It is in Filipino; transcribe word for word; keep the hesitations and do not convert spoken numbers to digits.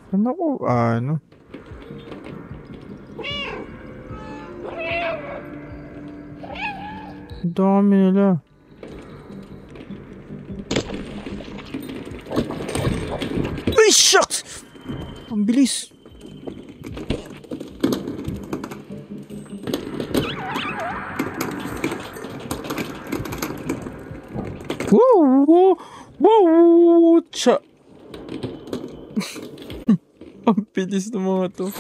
Saan ako, ano? Ang dami nila. Uy, shucks! Ang bilis. Wow! Wow! Wow! Cha! Ang bilis ng mga to.